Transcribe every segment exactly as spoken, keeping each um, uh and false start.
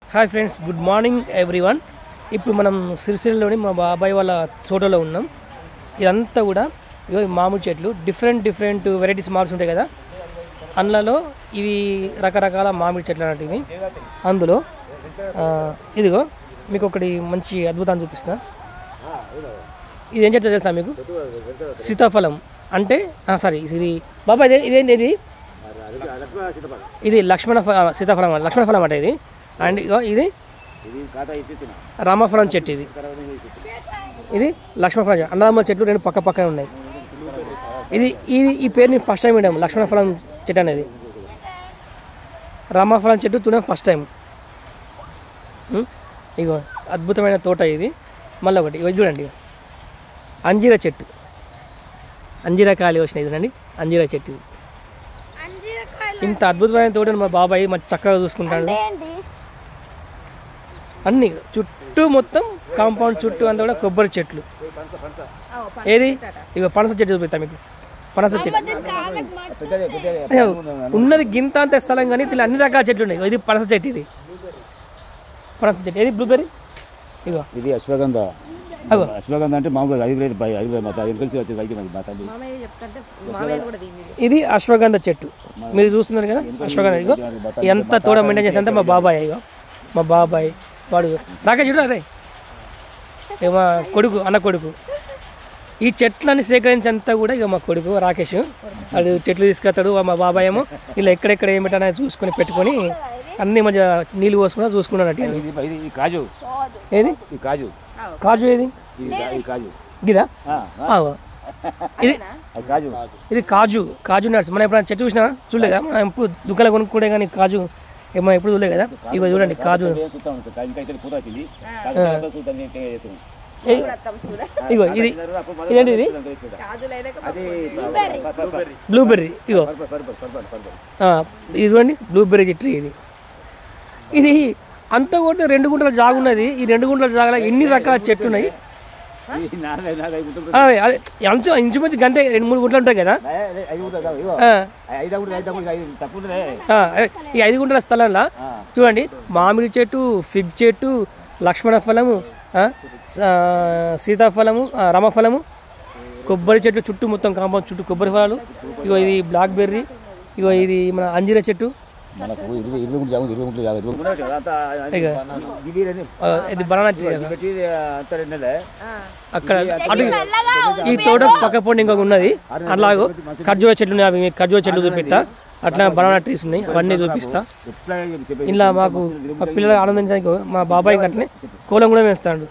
Hi friends, good morning everyone. ఇప్పుడు మనం సిరిసిల్లలోని మా బాబాయ్ వాళ్ళ తోటలో ఉన్నాం. ఇదంతా కూడా ఇగో మామిడి చెట్లు, డిఫరెంట్ డిఫరెంట్ వెరైటీస్ మామిడ్స్ ఉంటాయి కదా, అందులో ఇవి రకరకాల మామిడి చెట్లు అనేటివి. అందులో ఇదిగో మీకు ఒకటి మంచి అద్భుతాన్ని చూపిస్తా. ఇది ఏం చెప్తా తెలుసా మీకు? సీతాఫలం అంటే సారీ ఇది బాబా ఇదే ఇదేంటి ఇది ఇది లక్ష్మణ సీతాఫలం లక్ష్మణ ఫలం అంటే ఇది. అండ్ ఇగో ఇది రామఫలం చెట్టు, ఇది ఇది లక్ష్మణఫలం చెట్టు. అన్నదమ్ముల చెట్లు రెండు పక్క పక్కనే ఉన్నాయి. ఇది ఇది ఈ పేరు నేను ఫస్ట్ టైం విన్నాం, లక్ష్మణఫలం చెట్టు అనేది. రామఫలం చెట్టు తునే ఫస్ట్ టైం. ఇగో అద్భుతమైన తోట ఇది. మళ్ళీ ఒకటి ఇవి చూడండి, అంజీర చెట్టు, అంజీర కాయలు వచ్చినాయి చూడండి, అంజీర చెట్టు. ఇంత అద్భుతమైన తోటని మా బాబాయ్ మంచి చక్కగా చూసుకుంటాడు. అన్ని చుట్టూ మొత్తం కాంపౌండ్ చుట్టూ అంతా కూడా కొబ్బరి చెట్లు. ఏది ఇక పనస చెట్టు చూపిస్తా మీకు. పనస చెట్టు ఉన్నది గింత అంత స్థలం, కానీ ఇలా అన్ని రకాల చెట్లు ఉన్నాయి. ఇది పనస చెట్టు, ఇది పనస చెట్టు. ఏది బ్లూబెర్రీ, ఇగో ఇది అశ్వగంధ. అశ్వగంధ అంటే మామూలుగా ఇది అశ్వగంధ చెట్టు మీరు చూస్తున్నారు కదా, అశ్వగంధ. ఇగో ఎంత తోడ మెయింటైన్ చేస్తే అంతా మా బాబాయ్. ఇగో మా బాబాయ్ వాడు రాకేష్ చూడ రే మా కొడుకు, అన్న కొడుకు. ఈ చెట్లని సేకరించేంతా కూడా ఇక మా కొడుకు రాకేష్ వాడు చెట్లు తీసుకెళ్తాడు. మా బాబాయ్ ఏమో ఇలా ఎక్కడెక్కడ ఏమిటనే చూసుకొని పెట్టుకొని అన్ని మంచిగా నీళ్ళు పోసుకున్నా చూసుకున్నాడు. కాజు ఏది కాజు కాజు ఏది గిదా ఇది కాజు ఇది కాజు కాజు నట్స్. మనం ఎప్పుడైనా చెట్టు చూసినా చూడలేదా? మనం ఎప్పుడు దుకాణాలు కొనుక్కుంటే కానీ కాజు ఏమో ఎప్పుడు చూడలేదు కదా. ఇవి చూడండి కాజు. ఇగో ఇది ఇదేంటి, ఇది బ్లూబెర్రీ. ఇగో ఇది చూడండి బ్లూబెర్రీ చెట్టు. ఇది ఇది అంతా కూడా రెండు గుంటల జాగు ఉన్నది. ఈ రెండు గుంటల జాగలో ఎన్ని రకాల చెట్లు ఉన్నాయి. అదే అదే అంచు ఇంచుమించు గంటే రెండు మూడు గుంటలు ఉంటాయి కదా. ఈ ఐదు గుంటల స్థలంలో చూడండి మామిడి చెట్టు, ఫిగ్ చెట్టు, లక్ష్మణ ఫలము, సీతాఫలము, రమఫలము, కొబ్బరి చెట్లు చుట్టూ మొత్తం కాంపౌండ్ చుట్టూ కొబ్బరి ఫలాలు. ఇగో ఇది బ్లాక్ బెర్రీ, ఇగో ఇది మన అంజీర చెట్టు, ఇది బనానా ట్రీ. అక్కడ అటు ఈ తోట పక్క పొండి ఇంకొక ఉన్నది. అట్లాగో ఖర్జూర చెట్లు ఉన్నాయి, అవి ఖర్జూర చెట్లు చూపిస్తా. అట్లా బనానా ట్రీస్ ఉన్నాయి, అవన్నీ చూపిస్తా. ఇలా మాకు మా పిల్లలు ఆనందించడానికి మా బాబాయ్ అట్లనే కోలం కూడా వేస్తాడు.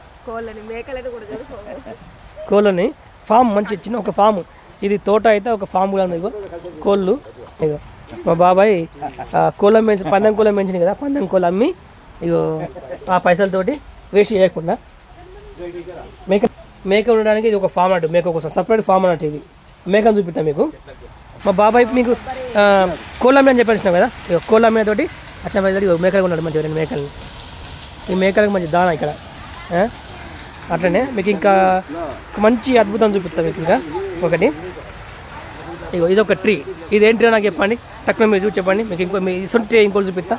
కోళ్ళని ఫామ్ మంచి చిన్న ఒక ఫామ్. ఇది తోట అయితే ఒక ఫామ్ కూడా ఉంది. ఇగో కోళ్ళు. ఇగో మా బాబాయ్ కోళ్ళం పెంచి పందెం కోళ్ళం పెంచింది కదా, పందెం కోళ్ళు అమ్మి ఇగో ఆ పైసలతోటి వేస్ట్ చేయకుండా మేక మేక ఉండడానికి ఇది ఒక ఫామ్ అన్నట్టు. మేక కోసం సపరేట్ ఫామ్ అన్నట్టు. ఇది మేకను చూపిస్తాం మీకు. మా బాబాయ్ మీకు కోళ్ళమ్మి అని చెప్పేసినాం కదా, ఇక కోళ్ళమ్మి తోటి అచ్చా పైసలు మేకలు ఉన్నాడు మంచిగా రెండు మేకల్ని. ఈ మేకలకు మంచి దానా ఇక్కడ. అట్లనే మీకు ఇంకా మంచి అద్భుతం చూపిస్తాం మీకు. ఇంకా ఒకటి ఇగో ఇది ఒక ట్రీ. ఇది ఏంటి నాకు చెప్పండి, తక్కువ మీరు చూసి చెప్పండి. మీకు ఇంకో మీ ఇసొంటి ట్రీ ఇంకోటి చూపిస్తా.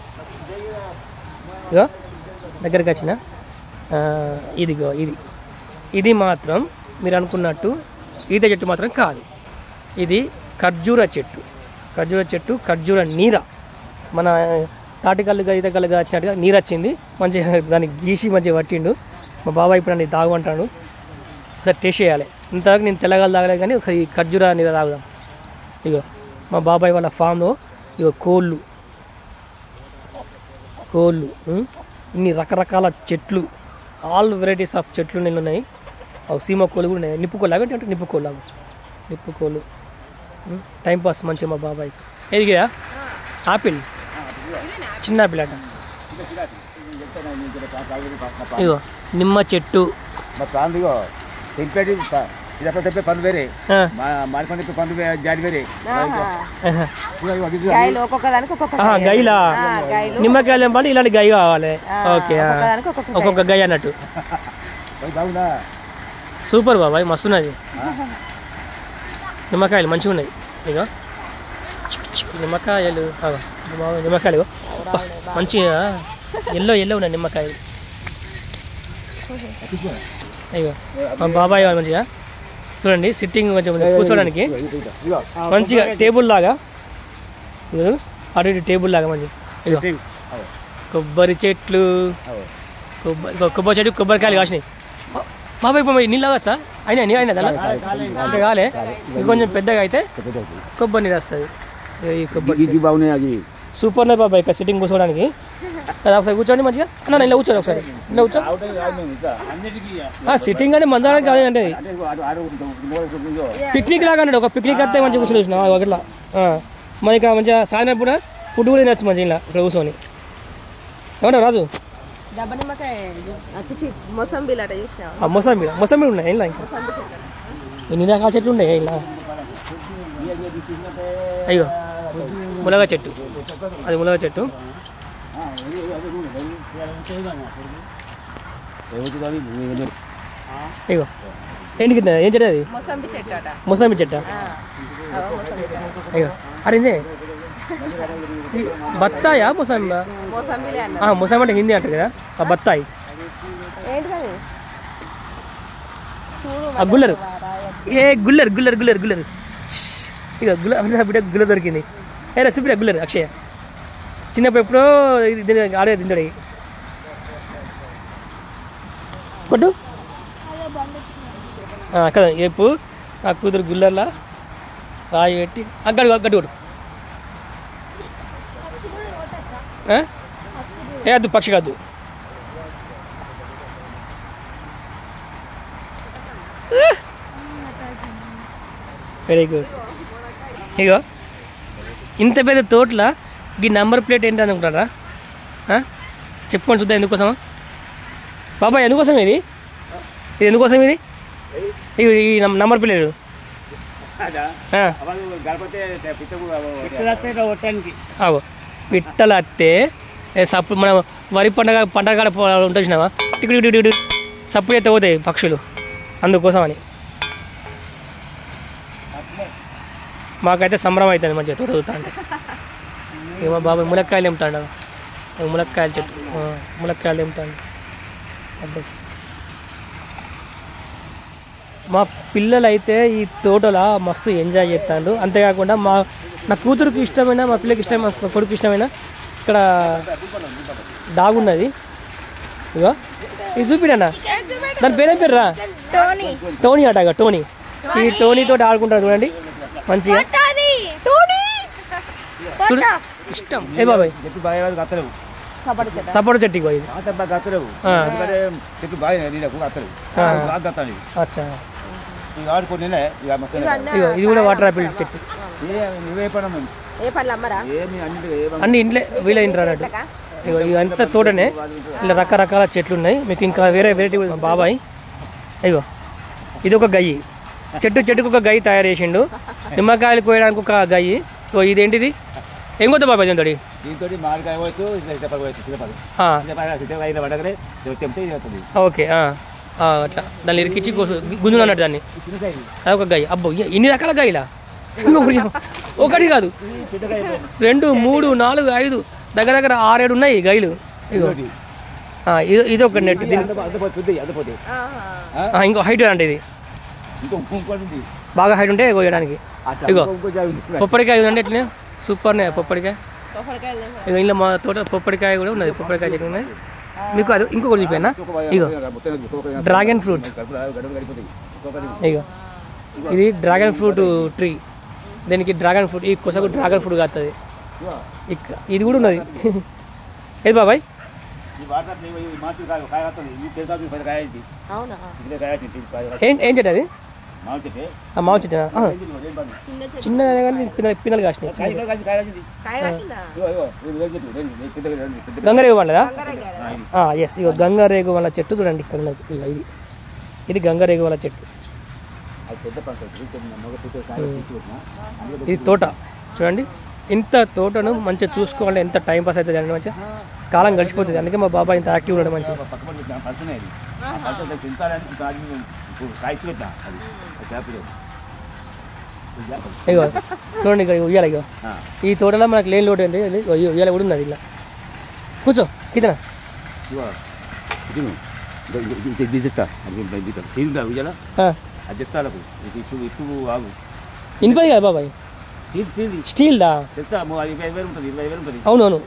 ఇగో దగ్గరికి వచ్చిన ఇదిగో ఇది ఇది మాత్రం మీరు అనుకున్నట్టు ఈత చెట్టు మాత్రం కాదు. ఇది ఖర్జూర చెట్టు. ఖర్జూర చెట్టు ఖర్జూర నీర. మన తాటికల్లుగా ఈతకల్లుగా వచ్చినట్టుగా నీరు వచ్చింది మంచిగా, దాన్ని గీసి మంచిగా పట్టిండు మా బాబాయ్. ఇప్పుడు నన్ను తాగమంటాడు, ఒకసారి టేస్ట్ చేయాలి. ఇంతవరకు నేను తెల్లగాలు తాగలేదు, కానీ ఒకసారి ఈ ఖర్జూర నీర తాగుదాం. ఇగో మా బాబాయ్ వాళ్ళ ఫామ్లో ఇగో కోళ్ళు కోళ్ళు ఇన్ని రకరకాల చెట్లు, ఆల్ వెరైటీస్ ఆఫ్ చెట్లు నీళ్ళు ఉన్నాయి. అవి సీమ కోళ్ళు కూడా ఉన్నాయి. నిప్పు కోళ్ళు అవి అంటే నిప్పు కోళ్ళు అవి నిప్పు కోళ్ళు. టైంపాస్ మంచిగా మా బాబాయ్. ఎదిగా ఆపిల్, చిన్న ఆపిల్ అట. ఇగో నిమ్మ చెట్టు. పండు వేరే మాడిపండు పండు జాడి వేరే గైలా నిమ్మకాయలు ఏమంటే ఇలాంటి గై కావాలి. ఓకే ఒక్కొక్క గై అన్నట్టు. సూపర్ బాబాయ్, మస్తున్నది. నిమ్మకాయలు మంచిగా ఉన్నాయి. ఇక నిమ్మకాయలు నిమ్మకాయలు మంచిగా ఎల్లో ఎల్లో ఉన్నాయి నిమ్మకాయలు. అయ్యో మా బాబాయ్ మంచిగా చూడండి సిట్టింగ్ కొంచెం కూర్చోడానికి మంచిగా టేబుల్ లాగా అటు ఇటు టేబుల్ లాగా మంచిగా. ఇగో కొబ్బరి చెట్లు కొబ్బరి కొబ్బరి చెట్టు కొబ్బరికాయలు కాసినాయి. బాబాయ్ ఇప్పుడు నీళ్ళు తాగచ్చా? అయినా నీ అయినా దాని అంతే కాలే కొంచెం పెద్దగా అయితే కొబ్బరి నీళ్ళు వస్తుంది. ఈ కొబ్బరి బాగున్నాయి సూపర్ ఉన్నాయి బాబాయ్ ఇక్కడ సిట్టింగ్ కూర్చోడానికి. కదా ఒకసారి కూర్చోండి మంచిగా అన్న ఇలా కూర్చోండి ఒకసారి ఇలా కూర్చో. సిట్టింగ్ అంటే మందడానికి కాదు అంటే పిక్నిక్ లాగా అన్నాడు. ఒక పిక్నిక్ వస్తే మంచిగా కూర్చొని చూసినా ఒకట్లా మనకి మంచిగా సాయంత్రం కూడా ఫుడ్ కూడా తినచ్చు మంచిగా ఇలా ఇక్కడ కూర్చొని. ఏమన్నా రాజు మొసంబి మొసంబి ఉన్నాయి ఇలా ఇంకా ఎన్ని రకాల చెట్లు ఉన్నాయి ఇలా. అయ్యో మునగ చెట్టు అది మునగ చెట్టు. ఇగో ఏంటి కింద ఏం చెట్టు అది? మొసంబి చెట్ట. అయ్యో అరే బత్తాయా మొసంబా? మొసంబి అంటే హిందీ అంటారు కదా ఆ బత్తాయి. గుల్లరు ఏ గుల్లరు గుల్లరు గుల్లరు గుల్లరు ఇక గుల్ల బిడ్డ గుల్ల దొరికింది. ఏ రెసిపీ గుల్లరు అక్షయ చిన్నప్పుడు ఎప్పుడో ఇది ఆడే తింటాడు కొట్టు కదా ఎప్పుడు నా కూతురు గుల్లర్లా రాయి పెట్టి గడ్డు గడ్డు కొట్టు. ఏ వద్దు పక్షి కాదు. Very good. ఇగో ఇంత పెద్ద తోటలా ఈ నెంబర్ ప్లేట్ ఏంటి అనుకుంటారా? చెప్పుకొని చూద్దాం ఎందుకోసమా బాబాయ్? ఎందుకోసం ఇది ఇది ఎందుకోసం ఇది ఈ నెంబర్ ప్లేట్? అగో పిట్టలు అత్తే సప్పుడు మన వరి పండగ పండగ ఉంటున్నావా టికి సప్పుడు అయితే పోతాయి పక్షులు అందుకోసం అని. మాకైతే సంబరం అవుతుంది మంచిగా తోట చూస్తా అంటే. ఏమో బాబాయ్ ములక్కాయలు తెంపుతాడు ములక్కాయల చెట్టు ములక్కాయలు తెంపుతాడు. అబ్బాయి మా పిల్లలు అయితే ఈ తోటలో మస్తు ఎంజాయ్ చేస్తాడు. అంతేకాకుండా మా నా కూతురుకి ఇష్టమైన మా పిల్లకి ఇష్టమైన మా కొడుకు ఇష్టమైన ఇక్కడ డాగ్ ఉన్నది. ఇగో ఇది చూపిడన్నా దాని పేరేం పేరు రా? టోనీ అట. ఇక టోనీ ఈ టోనీతో ఆడుకుంటారు చూడండి మంచిగా ఇష్టం. ఏ బాబాయ్ సపోటా చెట్టు ఇగో ఇది. అచ్చా ఇది కూడా వాటర్ ఆపిల్ చెట్టు. అన్ని ఇంట్లో వీళ్ళ ఇంట్లో అన్నట్టు. ఇగో ఇదంతా తోటనే ఇలా రకరకాల చెట్లు ఉన్నాయి. మీకు ఇంకా వేరే వెరైటీ బాబాయ్. ఇగో ఇది ఒక గయ్యి చెట్టు చెట్టుకు ఒక గయ్యి తయారు చేసిండు. నిమ్మకాయలు కోయడానికి ఒక గయ్యి. ఓ ఇదేంటిది ఏం కొత్త బాబాయ్ దీంతో? ఓకే అట్లా దాన్ని ఇరికిచ్చి గుంజులు అన్నట్టు దాన్ని. అదొక గయ్యి. అబ్బో ఇన్ని రకాల గయ్యిలా? ఒకటి కాదు రెండు మూడు నాలుగు ఐదు దగ్గర దగ్గర ఆరేడు ఉన్నాయి గైలు. ఇగో ఇది ఒక నెట్. ఇంకో హైట్ అంటే ఇది బాగా హైట్ ఉంటే కోయడానికి. ఇగో పొప్పడికాయ అంటే ఎట్లా సూపర్నే పొప్పడికాయ. ఇగో ఇలా మా తోట పొప్పడికాయ కూడా ఉన్నది. పొప్పడికాయ చెట్టు ఉన్నది. మీకు అది ఇంకొకటి చూపానా? ఇగో డ్రాగన్ ఫ్రూట్. ఇగో ఇది డ్రాగన్ ఫ్రూట్ ట్రీ. దీనికి డ్రాగన్ ఫ్రూట్ ఈ కొసకు డ్రాగన్ ఫ్రూట్ కాస్తుంది. ఇక ఇది కూడా ఉన్నది. ఏది బాబాయ్? ఏం ఏం చెట్టు అది? మామిడి చెట్టు. చిన్నగా కానీ పిన్నలు పిన్నలు కాసినాయి. గంగరేగు వాళ్ళదా? ఎస్ ఇక గంగరేగు వాళ్ళ చెట్టు చూడండి ఇక్కడ ఉన్నది. ఇక ఇది ఇది గంగరేగు వాళ్ళ చెట్టు. ఇది తోట చూడండి. ఇంత తోటను మంచిగా చూసుకోవాలి. ఎంత టైం పాస్ అవుతుంది అండి మంచిగా కాలం గడిచిపోతుంది. అందుకే మా బాబాయ్ ఇంత యాక్టివ్ ఉన్నాడు మంచిగా. ఇగో చూడండి ఇక ఉయ్యాల. ఇగో ఈ తోటలో మనకు లేని లోటు ఏంటి ఉయ్యాల కూడా ఉన్నది ఇలా కూర్చో కింద ఇనుపది కదా బాబాయ్ స్టీల్ దా అవునవును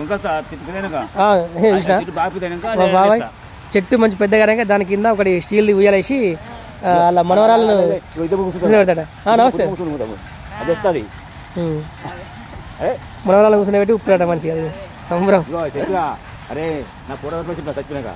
బాబాయ్ చెట్టు మంచి పెద్దగా దాని కింద ఒకటి స్టీల్ ఉయ్యాలేసి అలా మనవరాలను పెడతాడ నమస్తే మనవరాలను కూర్చొని పెట్టి ఉప్పురాట మంచిగా సంబరం అరే నా ఫోటో చచ్చిపోయినాక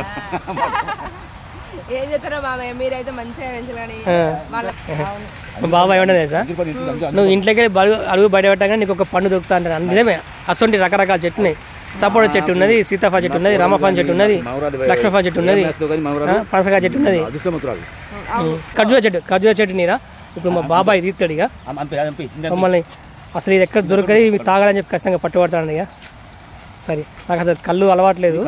ఏం చెప్తారో బాబాయ్ మీరైతే మంచిగా పెంచాలని బాబాయ్ ఏమన్నా తెలుసా నువ్వు ఇంట్లోకి అడుగు బయట పెట్టగానే నీకు ఒక పండు దొరుకుతా అంటారు నిజమే అసొంటి రకరకాల చెట్టుని సపోటా చెట్టు ఉన్నది సీతాఫా చెట్టు ఉన్నది రామఫాన్ చెట్టు ఉన్నది లక్ష్మఫాన్ చెట్టు ఉన్నది పనసకాయ చెట్టు ఉన్నది ఖర్జూర చెట్టు ఖర్జూర చెట్టు నీరా ఇప్పుడు మా బాబాయ్ తీస్తాడు ఇక మమ్మల్ని అసలు ఇది ఎక్కడ దొరకదు ఇవి తాగాలని చెప్పి ఖచ్చితంగా పట్టుబడతాడు ఇక సరే నాకు అసలు కళ్ళు అలవాట్లేదు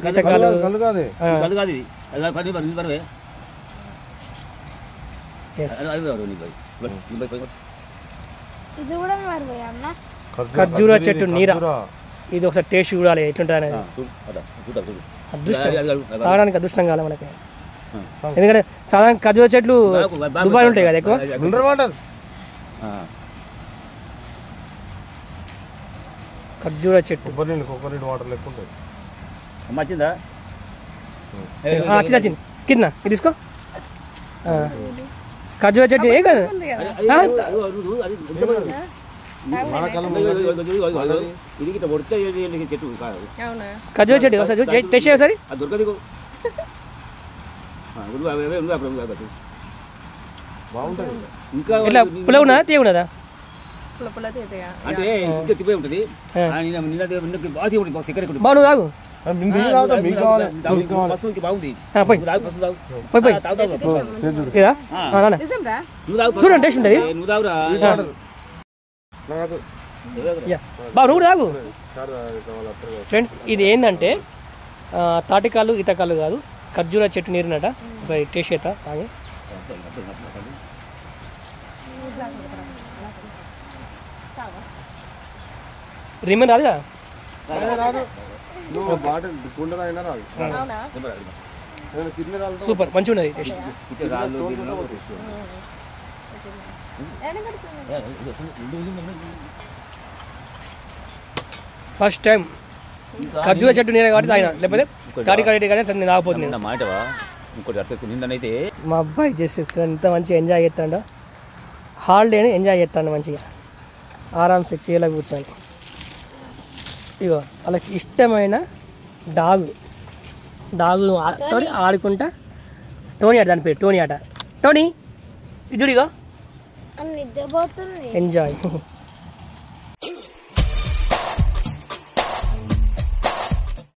ఖర్జూర చెట్టు నీరా ఇది ఒకసారి టేస్ట్ చూడాలి ఎట్లుంటుంది అనేది అదృష్టం తాగడానికి అదృష్టం కావాలి మనకి ఎందుకంటే సాధారణ ఖర్జూర చెట్లు దుబాయ్ ఉంటాయి కదా ఎక్కువ ఖర్జూర చెట్టు వచ్చిందా వచ్చింది వచ్చింది కింద ఇది తీసుకో ఖర్జూర చెట్టు ఏ కదా ఖర్జూర చెట్టు ఒకసారి టెస్ట్ చేయ ఒకసారి ఇట్లా పులవ ఉన్నదా తీయ ఉన్నదా అంటే తిప్పే ఉంటుంది బాగు నువ్వు తాగు చూడండి టేస్ట్ ఉంటుంది బాగు నువ్వు కూడా తాగు ఫ్రెండ్స్ ఇది ఏంటంటే తాటికాలు ఈతకాలు కాదు ఖర్జూర చెట్టు నీరునట ఒకసారి టేస్ట్ చేస్తా తాగి రిమైన్ రాదుగా సూపర్ మంచిగా ఉన్నది టేస్ట్ ఫస్ట్ టైం ఖర్జూర చెట్టు నీరే కాబట్టి తాగిన లేకపోతే తాటి కాడి కానీ నేను తాగపోతుంది మా అబ్బాయి జస్ట్ ఎంత మంచిగా ఎంజాయ్ చేస్తాడు హాలిడేని ఎంజాయ్ చేస్తాడు మంచిగా ఆరామ్సే చీల కూర్చొని ఇగో వాళ్ళకి ఇష్టమైన డాగు డాగు తోని ఆడుకుంటా టోనీ ఆట దాని పేరు టోనీ ఆట టోనీ ఇదుడిగా ఎంజాయ్